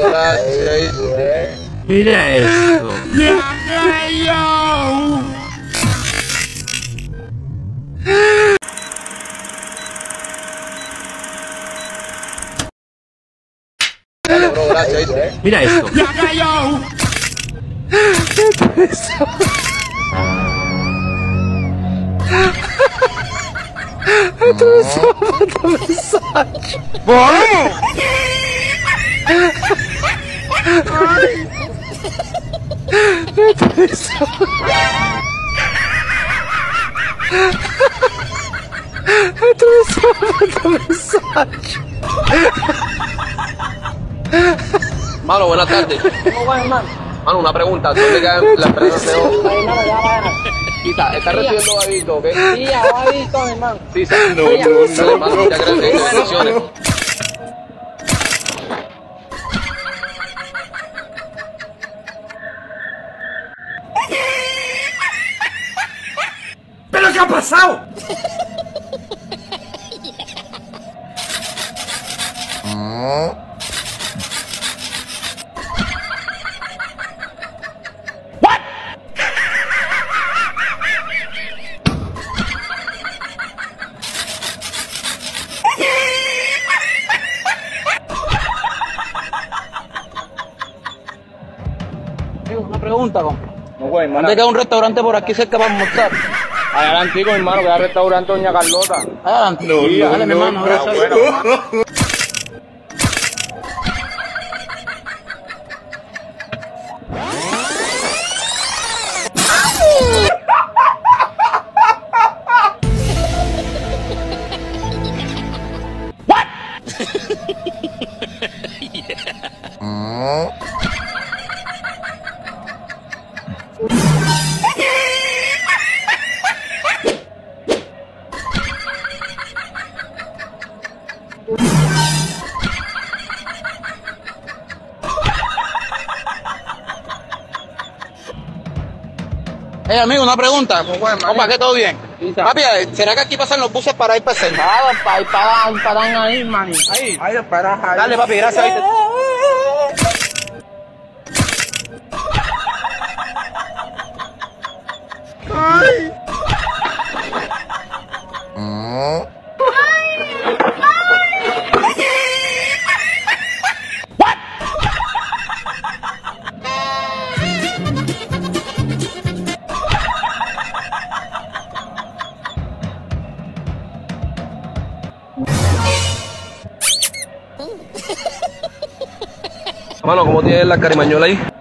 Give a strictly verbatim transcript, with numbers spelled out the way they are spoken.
Mira eso. Mira esto. Esto es un mensaje. Esto es Esto es un mensaje. Mano, buenas tardes. ¿Cómo va, hermano? Mano, una pregunta. ¿Dónde quedan las empresas de hoy? Ay, hermano, ya va. Quita, está recibiendo babito, ¿ok? Sí, ya va visto, hermano. Sí, sí. No, no, no. Dale, hermano, ya gracias. Bendiciones. ¿Pero qué ha pasado? Una pregunta, compa. No, güey, hermano. ¿Dónde queda un restaurante por aquí cerca para almorzar? Adelante, mi hermano, que es el restaurante Doña Carlota. Adelante. No, no, Dale, mi no, hermano. no, Gracias. bueno. Eh, amigo, una pregunta. Compa, ¿qué todo bien? Papi, ¿será que aquí pasan los buses para ir para el Nada, para ir para, para ahí, man. Ahí. Ahí, espera, ahí. Dale, papi, gracias. Ahí te... Mano, ¿cómo tienes la carimañola ahí?